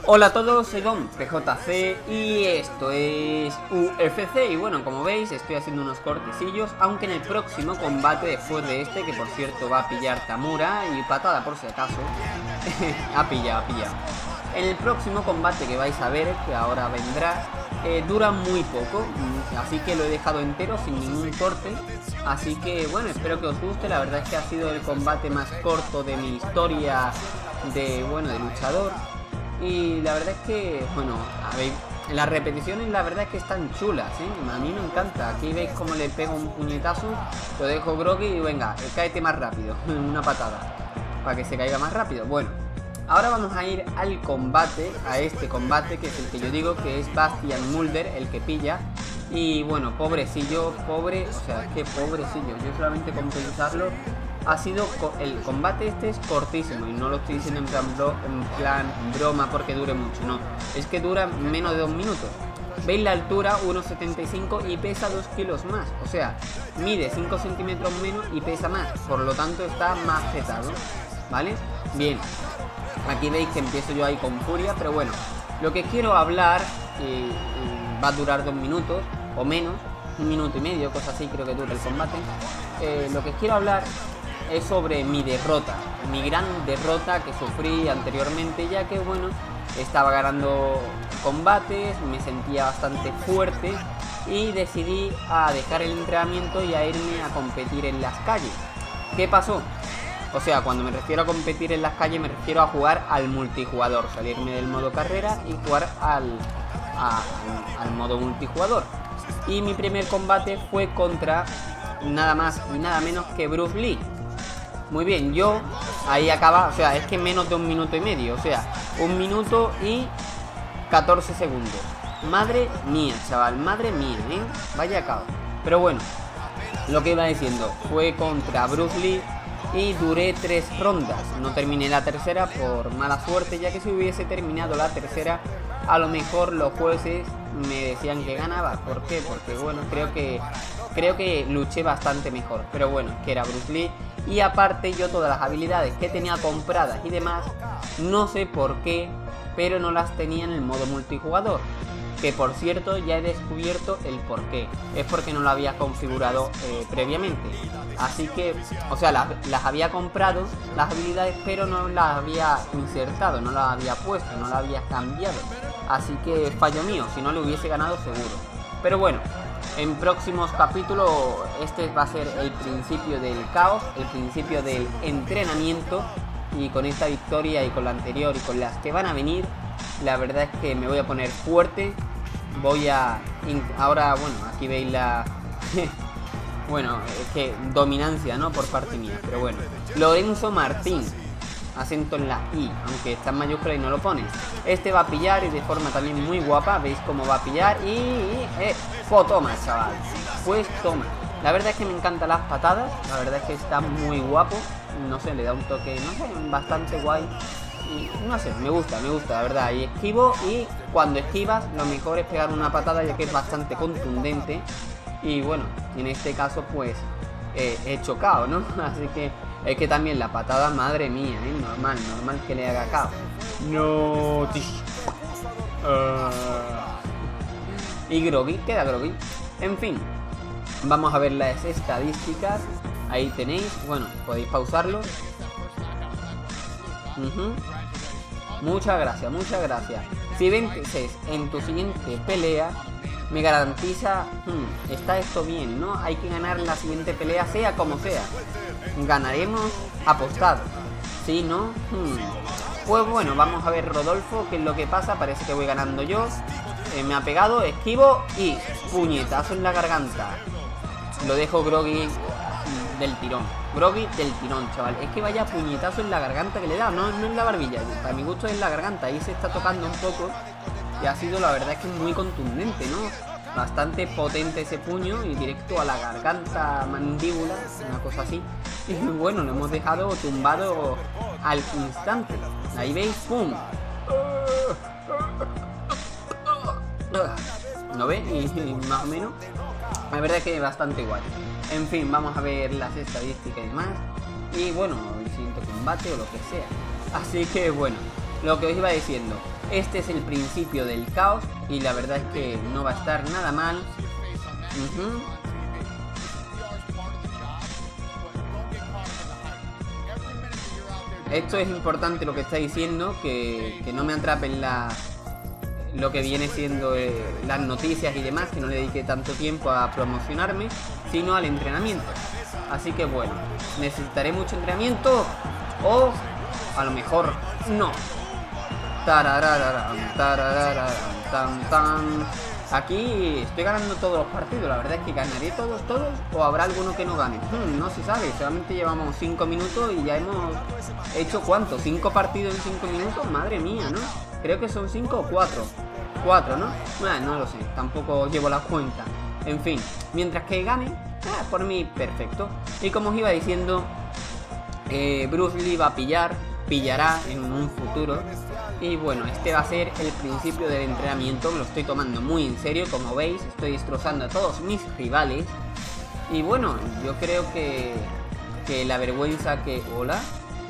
Hola a todos, soy Don PJC y esto es UFC. Y bueno, como veis estoy haciendo unos cortecillos, aunque en el próximo combate después de este, que por cierto va a pillar Tamura y patada por si acaso, ha pillado. En el próximo combate que vais a ver, que ahora vendrá, dura muy poco, así que lo he dejado entero sin ningún corte. Así que bueno, espero que os guste. La verdad es que ha sido el combate más corto de mi historia de luchador. Y la verdad es que, bueno, a ver, las repeticiones la verdad es que están chulas, ¿eh? A mí me encanta. Aquí veis cómo le pego un puñetazo, lo dejo groggy y venga, cáete más rápido, una patada, para que se caiga más rápido. Bueno, ahora vamos a ir al combate, a este combate, que es el que yo digo que es Bastian Mulder, el que pilla. Y bueno, pobrecillo, pobre, o sea, es que pobrecillo, yo solamente con pensarlo. Ha sido el combate este es cortísimo y no lo estoy diciendo en plan broma porque dure mucho, no, es que dura menos de 2 minutos. Veis la altura, 1,75 y pesa 2 kilos más, o sea, mide 5 centímetros menos y pesa más, por lo tanto está más petado, ¿vale? Bien, aquí veis que empiezo yo ahí con furia, pero bueno, lo que quiero hablar va a durar 2 minutos o menos, 1 minuto y medio, cosa así creo que dura el combate. Lo que quiero hablar es sobre mi derrota, mi gran derrota que sufrí anteriormente, ya que bueno, estaba ganando combates, me sentía bastante fuerte y decidí a dejar el entrenamiento y a irme a competir en las calles. ¿Qué pasó? O sea, cuando me refiero a competir en las calles me refiero a jugar al multijugador, salirme del modo carrera y jugar al modo multijugador. Y mi primer combate fue contra nada más y nada menos que Bruce Lee. Muy bien, yo ahí acaba, o sea, es que menos de 1 minuto y medio, o sea, 1 minuto y 14 segundos. Madre mía, chaval, madre mía, ¿eh? Vaya caos. Pero bueno, lo que iba diciendo, fue contra Bruce Lee y duré 3 rondas. No terminé la tercera por mala suerte, ya que si hubiese terminado la tercera, a lo mejor los jueces me decían que ganaba. ¿Por qué? Porque bueno, creo que luché bastante mejor. Pero bueno, que era Bruce Lee. Y aparte yo todas las habilidades que tenía compradas y demás, no sé por qué, pero no las tenía en el modo multijugador. Que por cierto ya he descubierto el por qué. Es porque no lo había configurado previamente. Así que, o sea, las había comprado, las habilidades, pero no las había insertado, no las había puesto, no las había cambiado. Así que fallo mío, si no le hubiese ganado seguro. Pero bueno, en próximos capítulos este va a ser el principio del caos, el principio del entrenamiento. Y con esta victoria y con la anterior y con las que van a venir, la verdad es que me voy a poner fuerte. Ahora, bueno, aquí veis la... bueno, es que dominancia, ¿no? Por parte mía, pero bueno. Lorenzo Martín, acento en la I, aunque está en mayúscula y no lo pone. Este va a pillar y de forma también muy guapa, veis cómo va a pillar pues toma, chaval, pues toma. La verdad es que me encantan las patadas, la verdad es que está muy guapo, no sé, le da un toque, no sé, bastante guay. Y no sé, me gusta, la verdad. Y esquivo, y cuando esquivas lo mejor es pegar una patada, ya que es bastante contundente. Y bueno, en este caso pues he chocado, ¿no? Así que es que también la patada, madre mía, normal que le haga caos. No, y groggy, queda groggy. En fin, vamos a ver las estadísticas. Ahí tenéis, bueno, podéis pausarlo. Muchas gracias. Si vences en tu siguiente pelea, me garantiza, está esto bien, ¿no? Hay que ganar la siguiente pelea, sea como sea. Ganaremos apostado. Si no, pues bueno, vamos a ver Rodolfo, qué es lo que pasa. Parece que voy ganando yo. Me ha pegado, esquivo y puñetazo en la garganta. Lo dejo groggy del tirón. Groggy del tirón, chaval. Es que vaya puñetazo en la garganta que le da. No en la barbilla. Para mi gusto es en la garganta. Ahí se está tocando un poco. Y ha sido, la verdad es que muy contundente, ¿no? Bastante potente ese puño. Y directo a la garganta, mandíbula. Una cosa así. Y bueno, lo hemos dejado tumbado al instante. Ahí veis, ¡pum! ¿No ve? Y más o menos. La verdad es que es bastante guay. En fin, vamos a ver las estadísticas y demás. Y bueno, el siguiente combate o lo que sea. Así que bueno, lo que os iba diciendo. Este es el principio del caos y la verdad es que no va a estar nada mal. Esto es importante lo que está diciendo, que no me atrapen lo que viene siendo las noticias y demás, que no le dedique tanto tiempo a promocionarme, sino al entrenamiento. Así que bueno, necesitaré mucho entrenamiento o a lo mejor no. Aquí estoy ganando todos los partidos, la verdad es que ganaré todos o habrá alguno que no gane. No se sabe, solamente llevamos 5 minutos y ya hemos hecho ¿cuánto? 5 partidos en 5 minutos, madre mía, ¿no? Creo que son 5 o 4. 4, ¿no? No lo sé, tampoco llevo la cuenta. En fin, mientras que gane, por mí perfecto. Y como os iba diciendo, Bruce Lee va a pillará en un futuro. Y bueno, este va a ser el principio del entrenamiento. Me lo estoy tomando muy en serio, como veis, estoy destrozando a todos mis rivales. Y bueno, yo creo que la vergüenza que... Hola.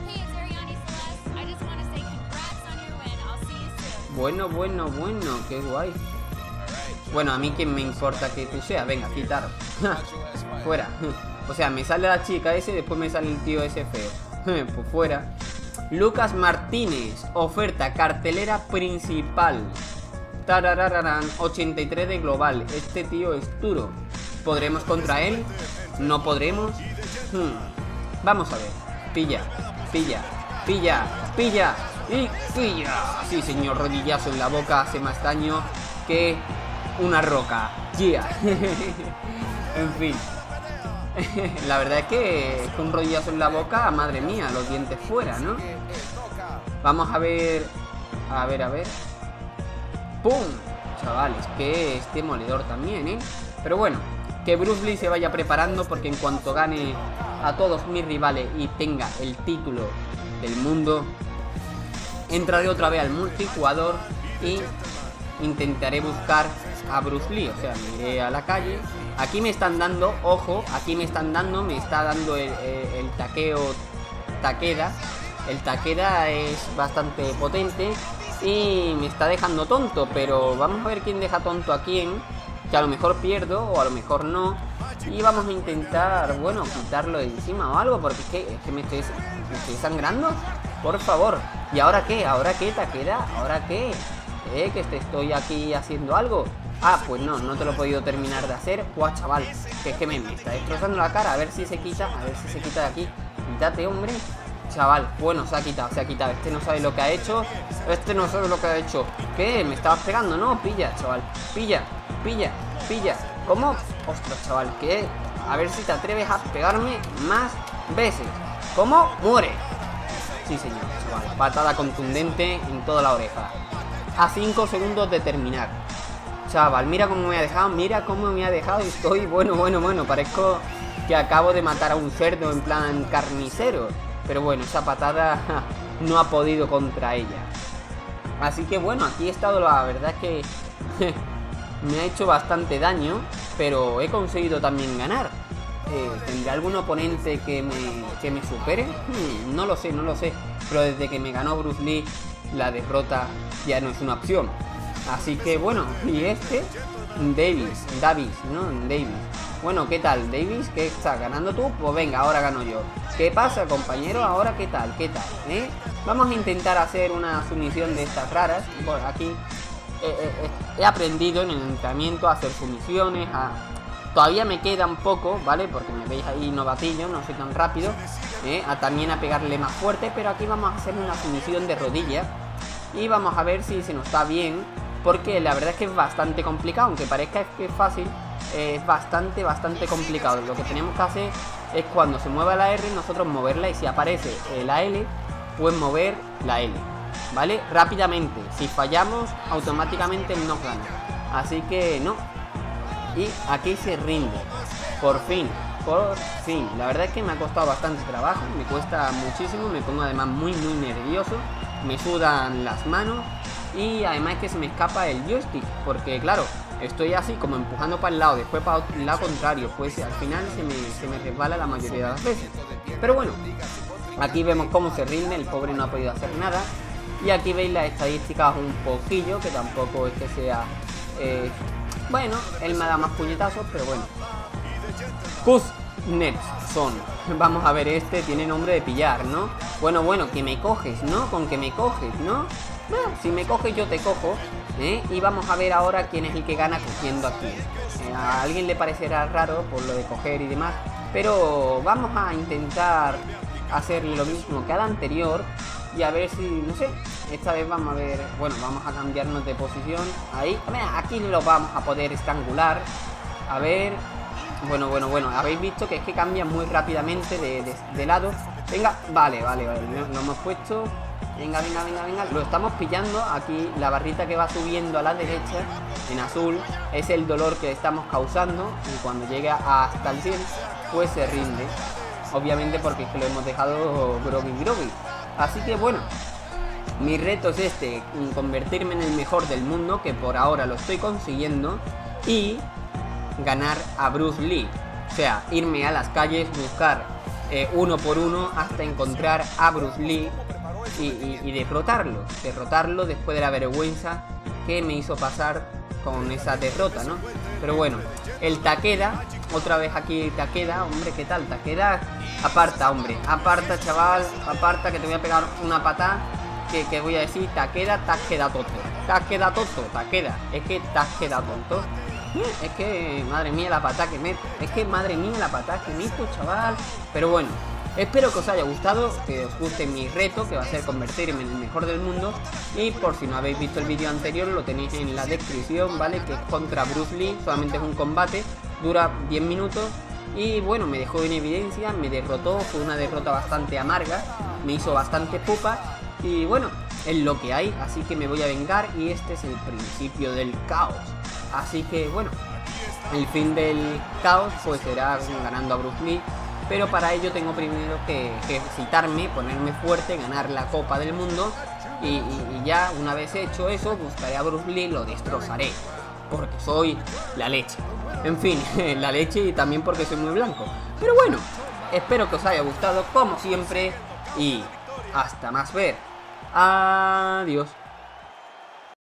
Bueno, qué guay. Bueno, a mí que me importa que tú seas. Venga, quitar. Fuera. O sea, me sale la chica ese y después me sale el tío ese feo. Pues fuera. Lucas Martínez, oferta cartelera principal. Tarararán, 83 de global. Este tío es duro. ¿Podremos contra él? ¿No podremos? Vamos a ver. Pilla. Y pilla. Sí, señor, rodillazo en la boca hace más daño que una roca. Yeah. En fin. La verdad es que un rodillazo en la boca, madre mía, los dientes fuera, ¿no? Vamos a ver. A ver. ¡Pum! Chavales, que es demoledor también, ¿eh? Pero bueno, que Bruce Lee se vaya preparando, porque en cuanto gane a todos mis rivales y tenga el título del mundo, entraré otra vez al multijugador y intentaré buscar a Bruce Lee. O sea, me iré a la calle. Aquí me están dando, ojo, me está dando el Takeda. El Takeda es bastante potente y me está dejando tonto, pero vamos a ver quién deja tonto a quién, que a lo mejor pierdo o a lo mejor no. Y vamos a intentar, bueno, quitarlo de encima o algo, porque es que me estoy sangrando, por favor. ¿Y ahora qué? Takeda? ¿Ahora qué? Que te estoy aquí haciendo algo. Pues no te lo he podido terminar de hacer. Guau, chaval, que es que me está destrozando la cara. A ver si se quita de aquí. Quítate, hombre. Chaval, bueno, se ha quitado. Este no sabe lo que ha hecho. ¿Qué? Me estabas pegando, ¿no? Pilla, chaval. Pilla. ¿Cómo? Ostras, chaval, ¿qué? A ver si te atreves a pegarme más veces. ¿Cómo? Muere. Sí, señor, chaval. Patada contundente en toda la oreja. A 5 segundos de terminar. Chaval, mira cómo me ha dejado. Estoy, bueno, parezco que acabo de matar a un cerdo en plan carnicero. Pero bueno, esa patada no ha podido contra ella. Así que bueno, aquí he estado, la verdad es que me ha hecho bastante daño, pero he conseguido también ganar. ¿Tendré algún oponente que me supere? No lo sé. Pero desde que me ganó Bruce Lee, la derrota ya no es una opción. Así que bueno, y Davis. Bueno, ¿qué tal, Davis? ¿Qué estás ganando tú? Pues venga, ahora gano yo. ¿Qué pasa, compañero? ¿Ahora qué tal? Vamos a intentar hacer una sumisión de estas raras. Bueno, aquí he aprendido en el entrenamiento a hacer sumisiones. Todavía me queda un poco, ¿vale? Porque me veis ahí novatillo, no soy tan rápido. También a pegarle más fuerte, pero aquí vamos a hacer una sumisión de rodilla. Y vamos a ver si se nos está bien, porque la verdad es que es bastante complicado. Aunque parezca que es fácil, es bastante complicado. Lo que tenemos que hacer es, cuando se mueva la R, nosotros moverla, y si aparece la L, pues mover la L, ¿vale? Rápidamente. Si fallamos, automáticamente nos gana. Así que no. Y aquí se rinde. Por fin. La verdad es que me ha costado bastante trabajo. Me cuesta muchísimo. Me pongo además muy nervioso. Me sudan las manos. Y además es que se me escapa el joystick. Porque claro, estoy así como empujando para el lado, después para el lado contrario. Pues al final se me resbala la mayoría de las veces. Pero bueno, aquí vemos cómo se rinde. El pobre no ha podido hacer nada. Y aquí veis las estadísticas un poquillo, que tampoco es que sea... bueno, él me da más puñetazos, pero bueno. Kuznetsov. Vamos a ver, este tiene nombre de pillar, ¿no? Bueno, que me coges, ¿no? Con que me coges, ¿no? Bueno, si me coges yo te cojo, ¿eh? Y vamos a ver ahora quién es el que gana cogiendo aquí. A alguien le parecerá raro por lo de coger y demás, pero vamos a intentar hacer lo mismo que al anterior y a ver si, no sé, esta vez vamos a ver, bueno, vamos a cambiarnos de posición, ahí, aquí lo vamos a poder estrangular, a ver, bueno, habéis visto que es que cambia muy rápidamente de lado, venga, vale, lo hemos puesto, venga, lo estamos pillando, aquí la barrita que va subiendo a la derecha, en azul, es el dolor que estamos causando y cuando llega hasta el 100, pues se rinde. Obviamente porque es que lo hemos dejado groggy. Así que bueno, mi reto es este, convertirme en el mejor del mundo, que por ahora lo estoy consiguiendo, y ganar a Bruce Lee. O sea, irme a las calles, buscar uno por uno hasta encontrar a Bruce Lee y derrotarlo después de la vergüenza que me hizo pasar con esa derrota, ¿no? Pero bueno, el Takeda, otra vez aquí Takeda, hombre, ¿qué tal? Takeda, aparta, hombre, aparta, chaval, aparta, que te voy a pegar una patada, que voy a decir, Takeda, te has quedado tonto, Takeda, es que te has quedado tonto, es que, madre mía, la patada que meto, chaval, pero bueno. Espero que os haya gustado, que os guste mi reto, que va a ser convertirme en el mejor del mundo. Y por si no habéis visto el vídeo anterior, lo tenéis en la descripción, ¿vale? Que es contra Bruce Lee, solamente es un combate, dura 10 minutos. Y bueno, me dejó en evidencia, me derrotó, fue una derrota bastante amarga, me hizo bastante pupa. Y bueno, es lo que hay, así que me voy a vengar y este es el principio del caos. Así que bueno, el fin del caos pues será ganando a Bruce Lee. Pero para ello tengo primero que ejercitarme, ponerme fuerte, ganar la Copa del Mundo y ya una vez hecho eso, buscaré a Bruce Lee, lo destrozaré, porque soy la leche. En fin, la leche y también porque soy muy blanco. Pero bueno, espero que os haya gustado como siempre y hasta más ver. Adiós.